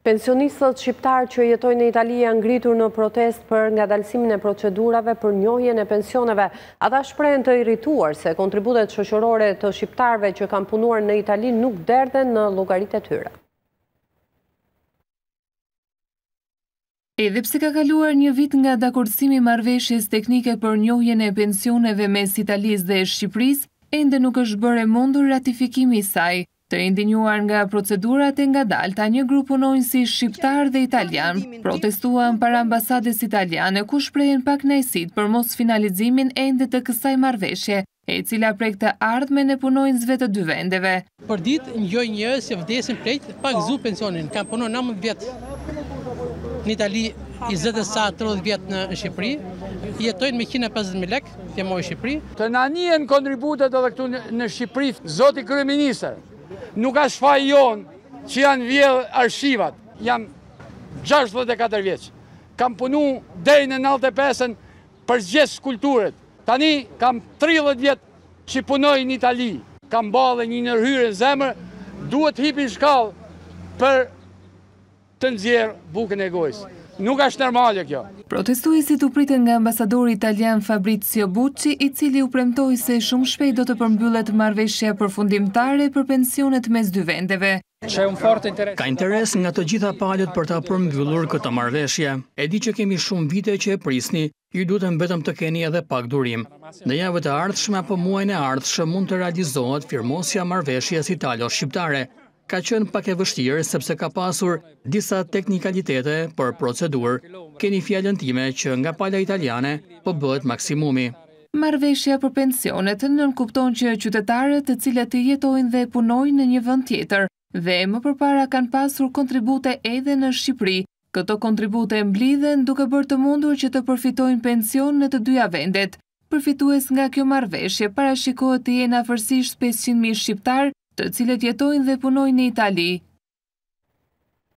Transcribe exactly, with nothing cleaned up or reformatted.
Pensionistët shqiptarë që jetojnë në Itali janë ngritur në protest për ngadalësimin e procedurave për njohjen e pensioneve. Ata shprehen të irrituar se kontributet shoqërore të shqiptarëve që kanë punuar në Itali nuk derdhen në llogaritë e tyre. Edhe pse ka kaluar një vit nga dakordësimi i marrëveshjes teknike për njohjen e pensioneve mes Italisë dhe Shqipërisë, ende nuk është bërë e mundur ratifikimi i saj. Të indinjuar nga procedurat e ngadalta, një grup punonjësi shqiptar dhe italian protestuan para ambasadës italiane ku shprehen pakënaqësitë për mos finalizimin ende të kësaj marrëveshje, e cila prek të ardhmen e punonjësve të dy vendeve. Për ditë ngjoj njerëz që vdesin prej pa gëzuar pensionin, kanë punuar nëntëmbëdhjetë vjet në Itali, njëzet e sa tridhjetë vjet në Shqipëri, jetojnë me njëqind e pesëdhjetë mijë lekë, që mori Shqipëri. Të na njihen kontributet edhe këtu në Shqipëri, zoti kryeministër. Nuk ka shfaq jonë që janë vjedhë arshivat, jam gjashtëdhjetë e katër vjeç. Kam punu deri në nëntëdhjetë e pesën për zgjedhjes kulturët. Tani kam tridhjetë vjet që punoj në Itali. Kam ballë një ndërhyrje në zemër, duhet hipi shkallë për të nxjerrë bukën e gojës. Nuk është normale kjo. Protestuesit u pritën nga ambasadori italian Fabrizio Bucci, i cili u premtoi se shumë shpejt do të përmbyllet marrëveshja përfundimtare për pensionet mes dy vendeve. Ka interes nga të gjitha palët për ta përmbyllur këtë marrëveshje. E di që kemi shumë vite që e prisni, ju duhet vetëm të keni edhe pak durim. Në javët e ardhshme apo muajin e ardhshëm mund të realizohet firmosja marrëveshjes italo-shqiptare. Ka qenë pak e vështirë sepse ka pasur disa teknikalitete për procedurë. Keni fjalën time që nga pala italiane po bëhet maksimumi. Marrëveshja për pensionet nënkupton që qytetarët të cilët jetojnë dhe punojnë në një vend tjetër dhe më përpara kanë pasur kontribute edhe në Shqipëri, këto kontribute mblidhen duke bërë të mundur që të përfitojnë pension në të dyja vendet. Përfitues nga kjo marrëveshje parashikohet të jenë afërsisht pesëqind mijë shqiptar, të cilët jetojnë dhe punojnë në Itali.